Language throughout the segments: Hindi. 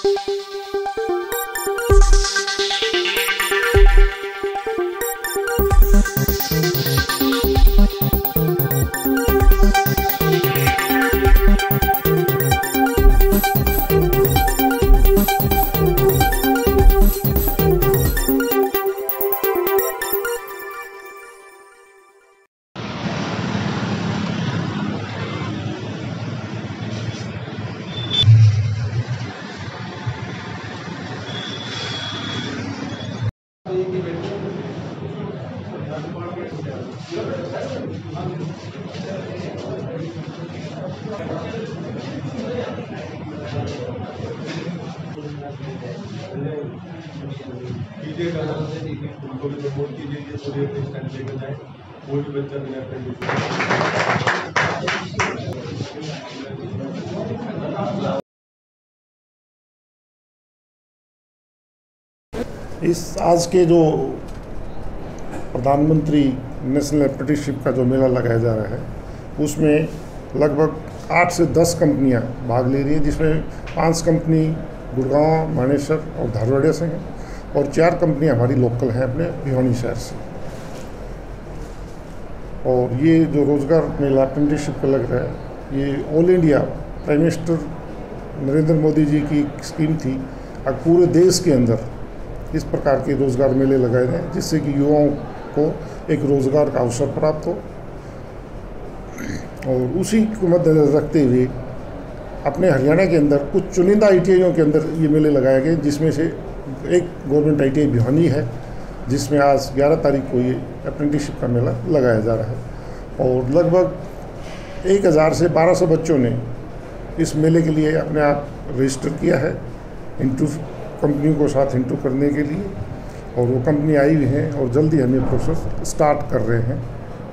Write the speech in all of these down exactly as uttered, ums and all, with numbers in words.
कीजिएगा उनको भी सपोर्ट कीजिए, पूरे अपने स्टैंड लेकर जाए। कोई भी बच्चा बिना अप्रेंटिस इस आज के जो प्रधानमंत्री नेशनल अप्रेंटिसशिप का जो मेला लगाया जा रहा है उसमें लगभग आठ से दस कंपनियां भाग ले रही हैं, जिसमें पांच कंपनी गुड़गांव, मानेसर और धारवाड़ से हैं और चार कंपनियां हमारी लोकल हैं अपने भिवानी शहर से। और ये जो रोज़गार मेला अप्रेंटिसशिप का लग रहा है ये all India prime minister Narendra Modi ji की स्कीम थी। अब पूरे देश के अंदर इस प्रकार के रोज़गार मेले लगाए गए जिससे कि युवाओं को एक रोज़गार का अवसर प्राप्त हो। और उसी को मद्देनजर रखते हुए अपने हरियाणा के अंदर कुछ चुनिंदा आई टी आईयों के अंदर ये मेले लगाए गए, जिसमें से एक government I T I Bhiwani है जिसमें आज ग्यारह तारीख को ये अप्रेंटिसशिप का मेला लगाया जा रहा है। और लगभग एक हज़ार से बारह सौ बच्चों ने इस मेले के लिए अपने आप रजिस्टर किया है इंटू कंपनियों को साथ इंटू करने के लिए, और वो कंपनी आई हुई हैं और जल्दी हम ये प्रोसेस स्टार्ट कर रहे हैं।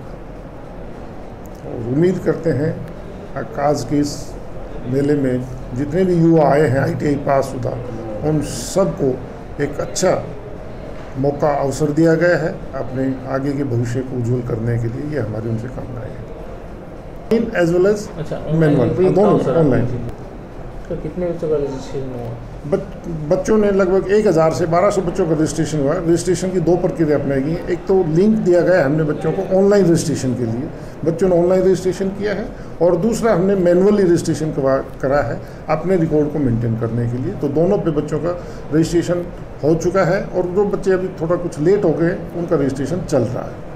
और उम्मीद करते हैं आज के इस मेले में जितने भी युवा आए हैं आई टी आई पास शुदा उन सबको एक अच्छा मौका अवसर दिया गया है अपने आगे के भविष्य को उज्जवल करने के लिए। ये हमारी उनसे कामनाएं हैं एज वेल एज मैनुअल दोनों ऑनलाइन। तो कितने बच्चों का रजिस्ट्रेशन हुआ? बच, बच्चों ने लगभग एक हज़ार से बारह सौ बच्चों का रजिस्ट्रेशन हुआ। रजिस्ट्रेशन की दो प्रक्रिया अपनाई गई। एक तो लिंक दिया गया है हमने बच्चों को ऑनलाइन रजिस्ट्रेशन के लिए, बच्चों ने ऑनलाइन रजिस्ट्रेशन किया है, और दूसरा हमने मैनुअली रजिस्ट्रेशन करा है अपने रिकॉर्ड को मेंटेन करने के लिए। तो दोनों पे बच्चों का रजिस्ट्रेशन हो चुका है, और जो बच्चे अभी थोड़ा कुछ लेट हो गए उनका रजिस्ट्रेशन चल रहा है।